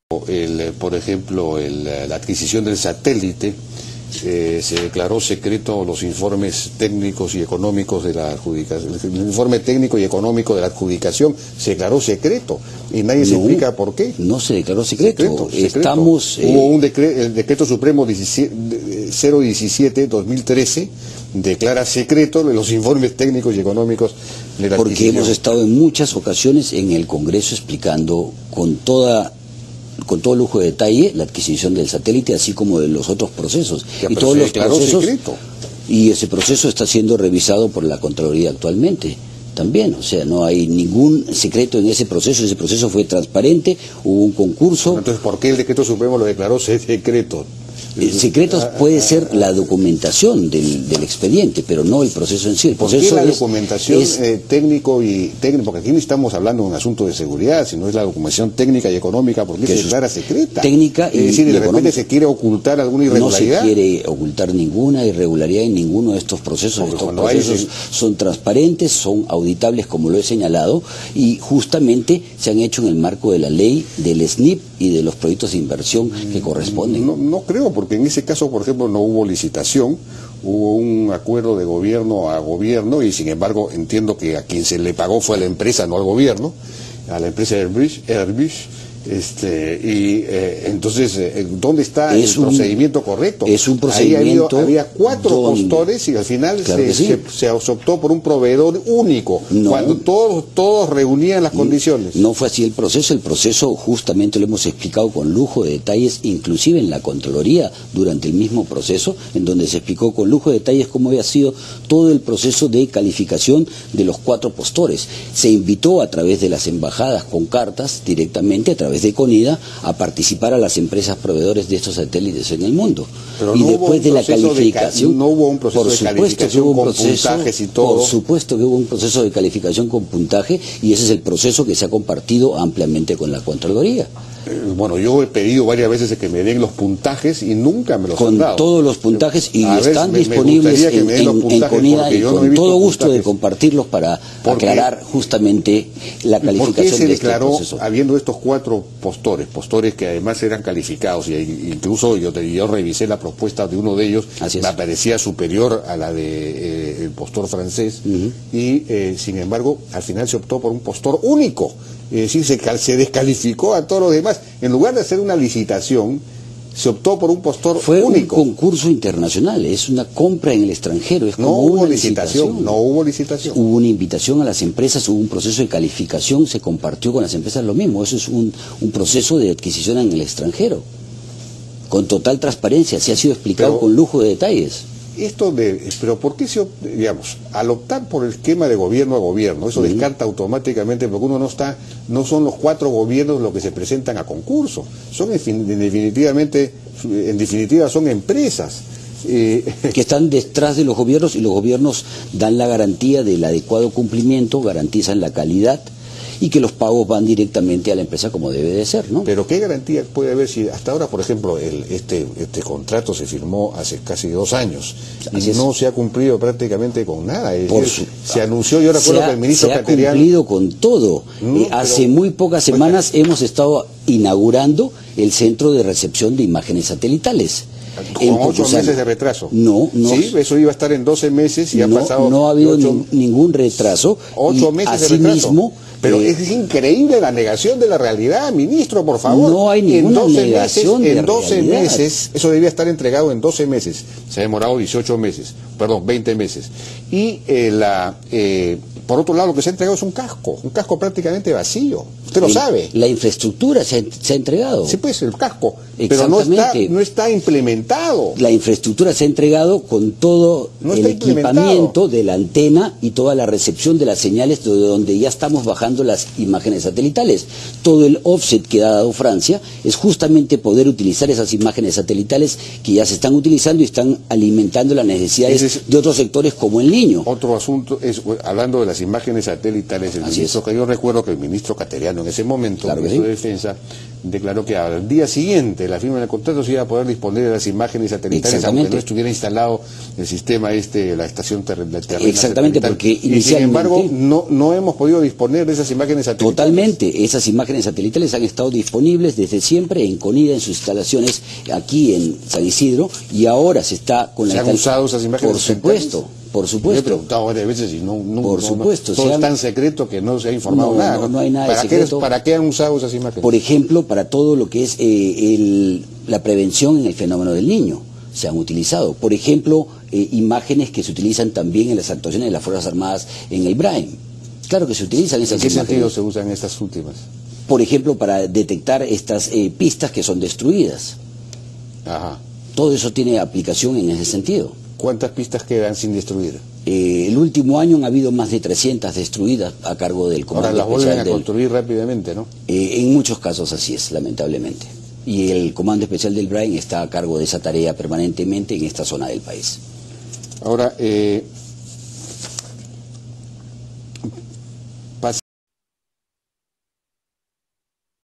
Por ejemplo, la adquisición del satélite, se declaró secreto los informes técnicos y económicos de la adjudicación. El informe técnico y económico de la adjudicación se declaró secreto y nadie se explica por qué. No se declaró secreto. Secreto. Hubo el decreto supremo 017-2013 declara secreto los informes técnicos y económicos de la adquisición. Porque hemos estado en muchas ocasiones en el Congreso explicando con todo lujo de detalle la adquisición del satélite, así como de los otros procesos. Y todos los procesos. Secreto. Y ese proceso está siendo revisado por la Contraloría actualmente. También, o sea, no hay ningún secreto en ese proceso fue transparente, hubo un concurso. Entonces, ¿por qué el decreto supremo lo declaró secreto? Secretos puede ser la documentación del expediente, pero no el proceso en sí. El proceso ¿por qué la documentación técnico? Porque aquí no estamos hablando de un asunto de seguridad, sino es la documentación técnica y económica, porque se declara secreta. Técnica y es decir, de repente se quiere ocultar alguna irregularidad. No se quiere ocultar ninguna irregularidad en ninguno de estos procesos. Estos procesos son transparentes, son auditables, como lo he señalado, y justamente se han hecho en el marco de la ley del SNIP y de los proyectos de inversión que corresponden. No creo, porque en ese caso, por ejemplo, no hubo licitación, hubo un acuerdo de gobierno a gobierno, y sin embargo entiendo que a quien se le pagó fue a la empresa, no al gobierno, a la empresa Airbus. Entonces, ¿dónde está el procedimiento correcto? Es un procedimiento. Ahí había 4 postores y al final se optó por un proveedor único, cuando todos reunían las condiciones. No fue así el proceso justamente lo hemos explicado con lujo de detalles, inclusive en la Contraloría durante el mismo proceso, en donde se explicó con lujo de detalles cómo había sido todo el proceso de calificación de los 4 postores. Se invitó a través de las embajadas con cartas directamente a través de CONIDA a participar a las empresas proveedores de estos satélites en el mundo. Pero y después de la calificación, no hubo un proceso de calificación con puntajes y todo. Por supuesto que hubo un proceso de calificación con puntaje, y ese es el proceso que se ha compartido ampliamente con la Contraloría. Bueno, yo he pedido varias veces que me den los puntajes y nunca me los han dado. Con todos los puntajes, y están disponibles en CONIDA, y con todo gusto de compartirlos para aclarar justamente la calificación de este proceso. ¿Por qué se declaró, habiendo estos 4 postores que además eran calificados, y incluso yo revisé la propuesta de uno de ellos, me parecía superior a la de el postor francés, y sin embargo al final se optó por un postor único? Es decir, se descalificó a todos los demás. En lugar de hacer una licitación, se optó por un postor único. Fue un concurso internacional, es una compra en el extranjero. No hubo licitación. Hubo una invitación a las empresas, hubo un proceso de calificación, se compartió con las empresas lo mismo. Eso es un proceso de adquisición en el extranjero, con total transparencia, se ha sido explicado con lujo de detalles. Pero ¿por qué al optar por el esquema de gobierno a gobierno, eso descarta automáticamente, porque uno no son los 4 gobiernos los que se presentan a concurso, son en definitiva son empresas que están detrás de los gobiernos, y los gobiernos dan la garantía del adecuado cumplimiento, garantizan la calidad, y que los pagos van directamente a la empresa como debe de ser, ¿no? Pero ¿qué garantía puede haber si hasta ahora, por ejemplo, este contrato se firmó hace casi 2 años y no se ha cumplido prácticamente con nada? Se anunció, yo recuerdo que el ministro Cateriano... Se ha cumplido con todo. Hace muy pocas semanas hemos estado inaugurando el centro de recepción de imágenes satelitales. ¿Con 8 meses de retraso? No. Sí, eso iba a estar en 12 meses y ha pasado... No ha habido ningún retraso. 8 meses de retraso. Pero es increíble la negación de la realidad, ministro, por favor. No hay ninguna negación de realidad. En 12 realidad. meses, eso debía estar entregado en 12 meses. Se ha demorado 20 meses. Y por otro lado, lo que se ha entregado es un casco prácticamente vacío. Usted lo sabe. La infraestructura se ha entregado. Sí, pues, el casco. Pero no está implementado. La infraestructura se ha entregado con todo el equipamiento de la antena y toda la recepción de las señales, de donde ya estamos bajando las imágenes satelitales. Todo el offset que ha dado Francia es justamente poder utilizar esas imágenes satelitales que ya se están utilizando y están alimentando las necesidades de otros sectores como el niño. Otro asunto es, hablando de las las imágenes satelitales, yo recuerdo que el ministro Cateriano en ese momento, el ministro de Defensa, declaró que al día siguiente de la firma del contrato se iba a poder disponer de las imágenes satelitales, aunque no estuviera instalado el sistema la estación terrestre. Exactamente, porque inicialmente... Y sin embargo, no hemos podido disponer de esas imágenes satelitales. Totalmente, esas imágenes satelitales han estado disponibles desde siempre en CONIDA, en sus instalaciones aquí en San Isidro, y ahora se está con la... ¿Se han usado esas imágenes satelitales? Por supuesto. Yo he preguntado varias veces y por supuesto, todo es tan secreto que no se ha informado nada. No hay nada de secreto. ¿Para qué han usado esas imágenes? Por ejemplo, para todo lo que es la prevención en el fenómeno del niño. Se han utilizado. Por ejemplo, imágenes que se utilizan también en las actuaciones de las Fuerzas Armadas en el BRAEM. Claro que se utilizan esas imágenes. ¿En qué sentido se usan estas últimas? Por ejemplo, para detectar estas pistas que son destruidas. Ajá. Todo eso tiene aplicación en ese sentido. ¿Cuántas pistas quedan sin destruir? El último año han habido más de 300 destruidas a cargo del Comando Especial. Ahora las vuelven a construir rápidamente, ¿no? En muchos casos así es, lamentablemente. Y el Comando Especial del BRAEM está a cargo de esa tarea permanentemente en esta zona del país. Ahora,